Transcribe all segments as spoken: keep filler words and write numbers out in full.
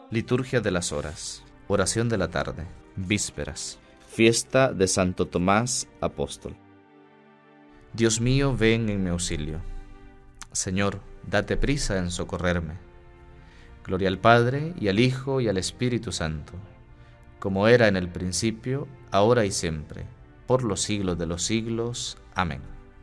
Liturgia de las horas, oración de la tarde, vísperas, fiesta de Santo Tomás Apóstol. Dios mío, ven en mi auxilio. Señor, date prisa en socorrerme. Gloria al Padre, y al Hijo, y al Espíritu Santo, como era en el principio, ahora y siempre, por los siglos de los siglos. Amén.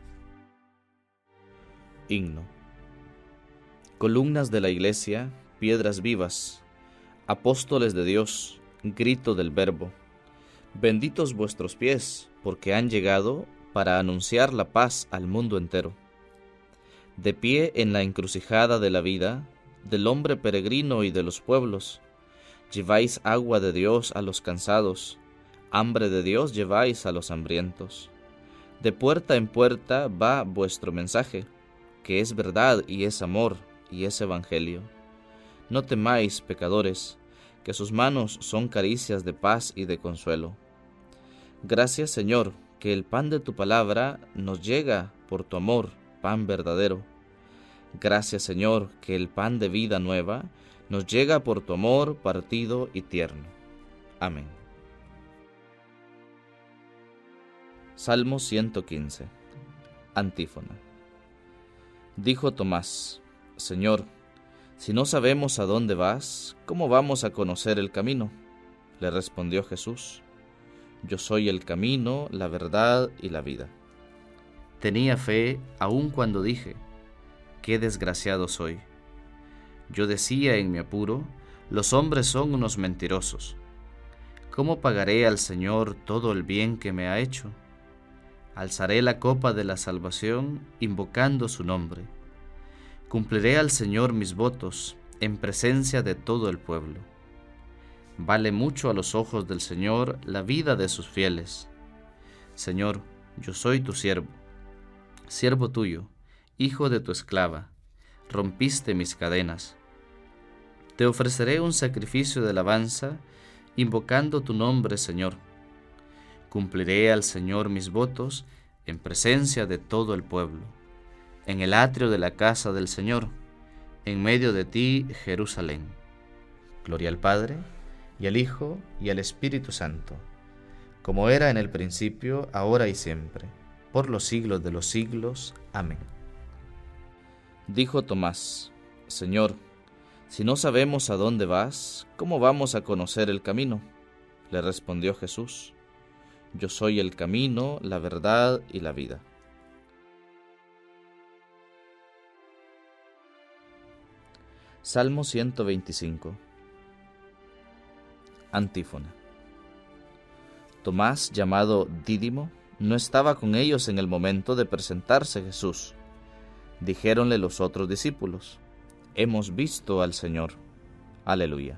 Himno. Columnas de la Iglesia, piedras vivas, apóstoles de Dios, grito del Verbo, benditos vuestros pies, porque han llegado para anunciar la paz al mundo entero. De pie en la encrucijada de la vida, del hombre peregrino y de los pueblos, lleváis agua de Dios a los cansados, hambre de Dios lleváis a los hambrientos. De puerta en puerta va vuestro mensaje, que es verdad y es amor y es evangelio. No temáis, pecadores, que sus manos son caricias de paz y de consuelo. Gracias, Señor, que el pan de tu palabra nos llega por tu amor, pan verdadero. Gracias, Señor, que el pan de vida nueva nos llega por tu amor partido y tierno. Amén. Salmo ciento quince. Antífona. Dijo Tomás: Señor, si no sabemos a dónde vas, ¿cómo vamos a conocer el camino? Le respondió Jesús: Yo soy el camino, la verdad y la vida. Tenía fe aun cuando dije: Qué desgraciado soy. Yo decía en mi apuro: Los hombres son unos mentirosos. ¿Cómo pagaré al Señor todo el bien que me ha hecho? Alzaré la copa de la salvación, invocando su nombre. Cumpliré al Señor mis votos, en presencia de todo el pueblo. Vale mucho a los ojos del Señor la vida de sus fieles. Señor, yo soy tu siervo, siervo tuyo, hijo de tu esclava. Rompiste mis cadenas. Te ofreceré un sacrificio de alabanza, invocando tu nombre, Señor. Cumpliré al Señor mis votos, en presencia de todo el pueblo, en el atrio de la casa del Señor, en medio de ti, Jerusalén. Gloria al Padre, y al Hijo, y al Espíritu Santo, como era en el principio, ahora y siempre, por los siglos de los siglos. Amén. Dijo Tomás: Señor, si no sabemos a dónde vas, ¿cómo vamos a conocer el camino? Le respondió Jesús: Yo soy el camino, la verdad y la vida. Salmo ciento veinticinco. Antífona. Tomás, llamado Dídimo, no estaba con ellos en el momento de presentarse Jesús. Dijéronle los otros discípulos: Hemos visto al Señor. Aleluya.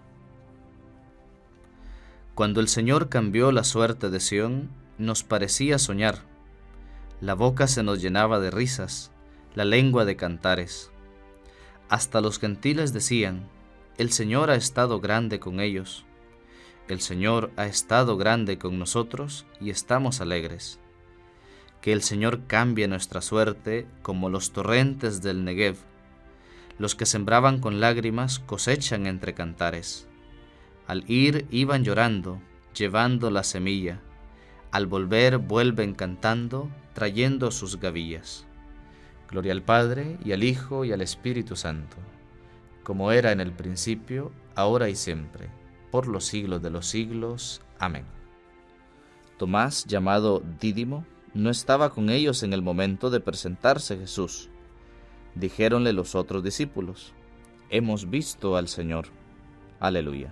Cuando el Señor cambió la suerte de Sión, nos parecía soñar. La boca se nos llenaba de risas, la lengua de cantares. Hasta los gentiles decían: El Señor ha estado grande con ellos. El Señor ha estado grande con nosotros y estamos alegres. Que el Señor cambie nuestra suerte como los torrentes del Negev. Los que sembraban con lágrimas cosechan entre cantares. Al ir iban llorando, llevando la semilla. Al volver vuelven cantando, trayendo sus gavillas. Gloria al Padre, y al Hijo, y al Espíritu Santo, como era en el principio, ahora y siempre, por los siglos de los siglos. Amén. Tomás, llamado Dídimo, no estaba con ellos en el momento de presentarse Jesús. Dijéronle los otros discípulos: Hemos visto al Señor. Aleluya.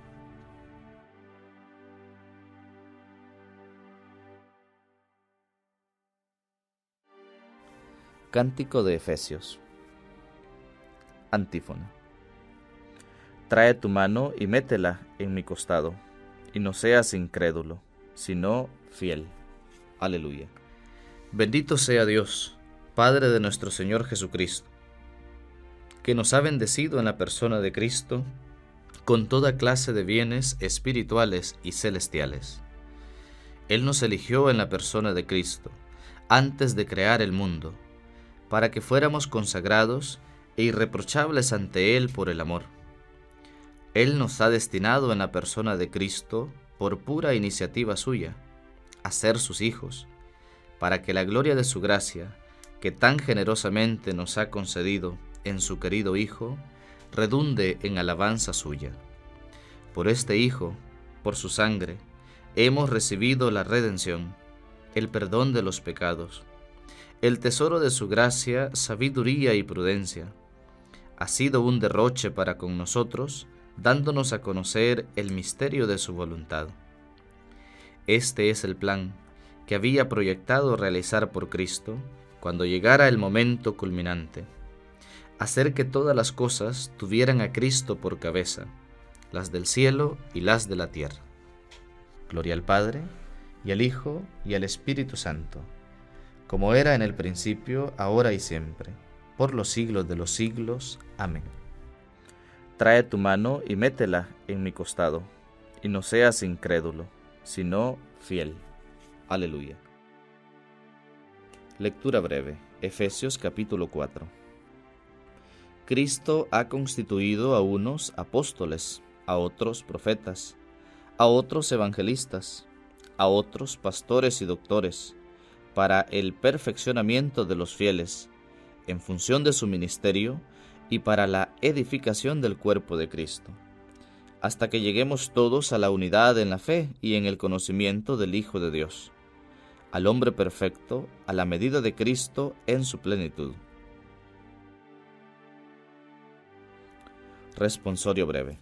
Cántico de Efesios. Antífona. Trae tu mano y métela en mi costado, y no seas incrédulo, sino fiel. Aleluya. Bendito sea Dios, Padre de nuestro Señor Jesucristo, que nos ha bendecido en la persona de Cristo con toda clase de bienes espirituales y celestiales. Él nos eligió en la persona de Cristo, antes de crear el mundo, para que fuéramos consagrados e irreprochables ante Él por el amor. Él nos ha destinado en la persona de Cristo, por pura iniciativa suya, a ser sus hijos, para que la gloria de su gracia, que tan generosamente nos ha concedido en su querido Hijo, redunde en alabanza suya. Por este Hijo, por su sangre, hemos recibido la redención, el perdón de los pecados, el tesoro de su gracia, sabiduría y prudencia. Ha sido un derroche para con nosotros, dándonos a conocer el misterio de su voluntad. Este es el plan que había proyectado realizar por Cristo cuando llegara el momento culminante: hacer que todas las cosas tuvieran a Cristo por cabeza, las del cielo y las de la tierra. Gloria al Padre, y al Hijo, y al Espíritu Santo, como era en el principio, ahora y siempre, por los siglos de los siglos. Amén. Trae tu mano y métela en mi costado, y no seas incrédulo, sino fiel. Aleluya. Lectura breve. Efesios capítulo cuatro. Cristo ha constituido a unos apóstoles, a otros profetas, a otros evangelistas, a otros pastores y doctores, para el perfeccionamiento de los fieles, en función de su ministerio y para la edificación del cuerpo de Cristo, hasta que lleguemos todos a la unidad en la fe y en el conocimiento del Hijo de Dios, al hombre perfecto, a la medida de Cristo en su plenitud. Responsorio breve.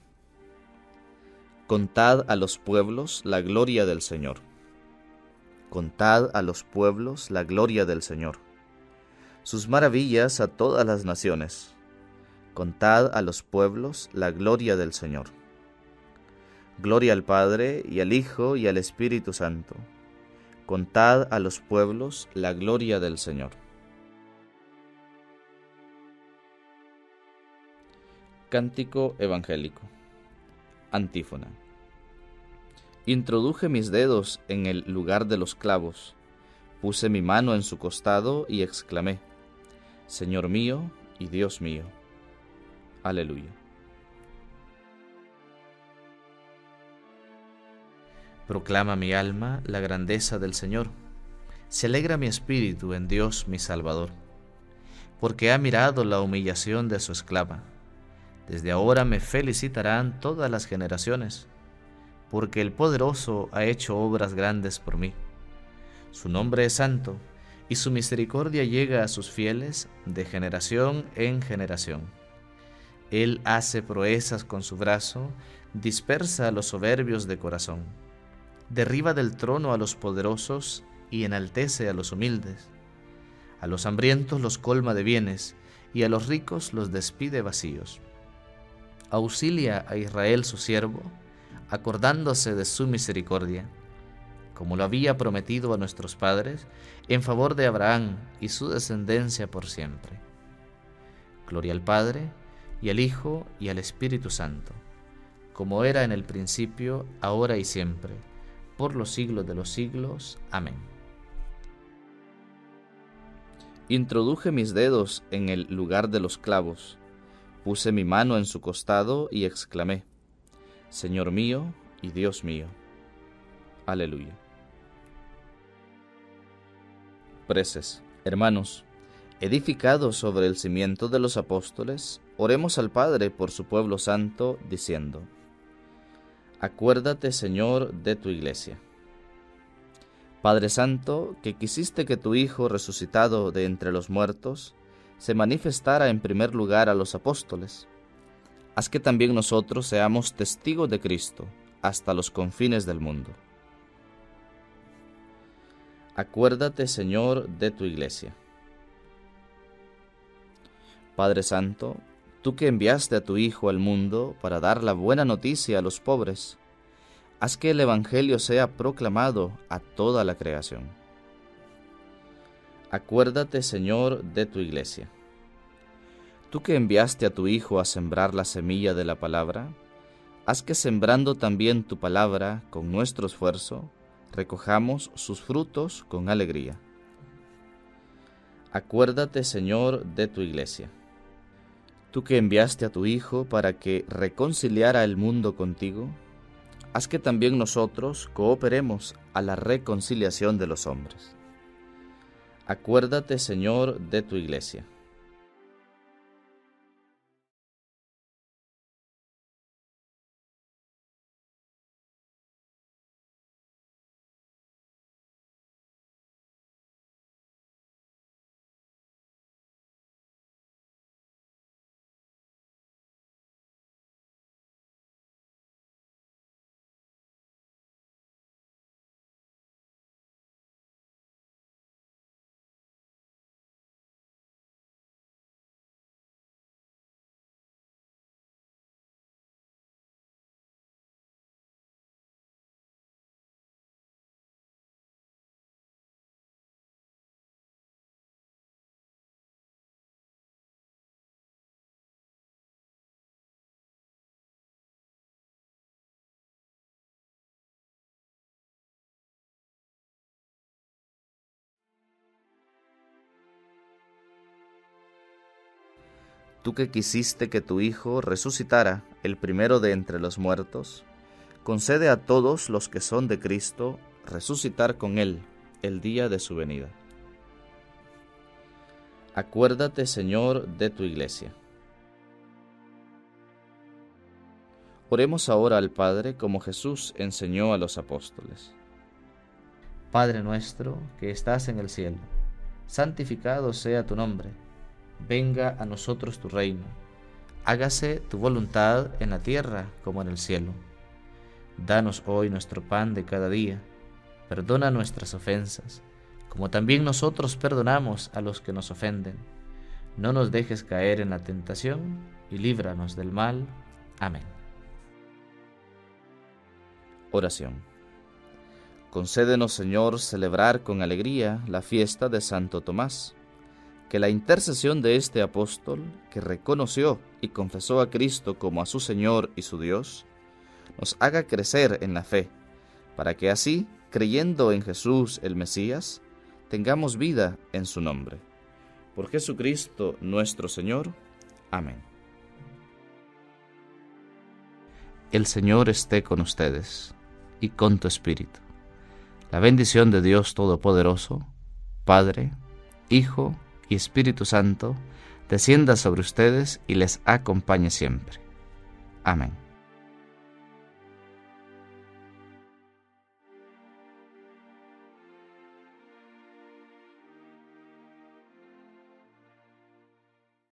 Contad a los pueblos la gloria del Señor. Contad a los pueblos la gloria del Señor, sus maravillas a todas las naciones. Contad a los pueblos la gloria del Señor. Gloria al Padre, y al Hijo, y al Espíritu Santo. Contad a los pueblos la gloria del Señor. Cántico evangélico. Antífona. Introduje mis dedos en el lugar de los clavos, puse mi mano en su costado y exclamé: Señor mío y Dios mío. Aleluya. Proclama mi alma la grandeza del Señor. Se alegra mi espíritu en Dios mi Salvador, porque ha mirado la humillación de su esclava. Desde ahora me felicitarán todas las generaciones, porque el Poderoso ha hecho obras grandes por mí. Su nombre es santo, y su misericordia llega a sus fieles de generación en generación. Él hace proezas con su brazo, dispersa a los soberbios de corazón, derriba del trono a los poderosos y enaltece a los humildes. A los hambrientos los colma de bienes, y a los ricos los despide vacíos. Auxilia a Israel su siervo, acordándose de su misericordia, como lo había prometido a nuestros padres, en favor de Abraham y su descendencia por siempre. Gloria al Padre, y al Hijo, y al Espíritu Santo, como era en el principio, ahora y siempre, por los siglos de los siglos. Amén. Introduje mis dedos en el lugar de los clavos, puse mi mano en su costado y exclamé: Señor mío y Dios mío. Aleluya. Preces. Hermanos, edificados sobre el cimiento de los apóstoles, oremos al Padre por su pueblo santo, diciendo: Acuérdate, Señor, de tu iglesia. Padre Santo, que quisiste que tu Hijo, resucitado de entre los muertos, se manifestara en primer lugar a los apóstoles, haz que también nosotros seamos testigos de Cristo hasta los confines del mundo. Acuérdate, Señor, de tu iglesia. Padre Santo, tú que enviaste a tu Hijo al mundo para dar la buena noticia a los pobres, haz que el Evangelio sea proclamado a toda la creación. Acuérdate, Señor, de tu iglesia. Tú que enviaste a tu Hijo a sembrar la semilla de la palabra, haz que sembrando también tu palabra con nuestro esfuerzo, recojamos sus frutos con alegría. Acuérdate, Señor, de tu iglesia. Tú que enviaste a tu Hijo para que reconciliara el mundo contigo, haz que también nosotros cooperemos a la reconciliación de los hombres. Acuérdate, Señor, de tu Iglesia. Tú que quisiste que tu Hijo resucitara el primero de entre los muertos, concede a todos los que son de Cristo resucitar con Él el día de su venida. Acuérdate, Señor, de tu Iglesia. Oremos ahora al Padre como Jesús enseñó a los apóstoles. Padre nuestro que estás en el cielo, santificado sea tu nombre. Venga a nosotros tu reino. Hágase tu voluntad en la tierra como en el cielo. Danos hoy nuestro pan de cada día. Perdona nuestras ofensas, como también nosotros perdonamos a los que nos ofenden. No nos dejes caer en la tentación y líbranos del mal. Amén. Oración. Concédenos, Señor, celebrar con alegría la fiesta de Santo Tomás. Que la intercesión de este apóstol, que reconoció y confesó a Cristo como a su Señor y su Dios, nos haga crecer en la fe, para que así, creyendo en Jesús el Mesías, tengamos vida en su nombre. Por Jesucristo nuestro Señor. Amén. El Señor esté con ustedes y con tu espíritu. La bendición de Dios Todopoderoso, Padre, Hijo y Espíritu Santo, descienda sobre ustedes y les acompañe siempre. Amén.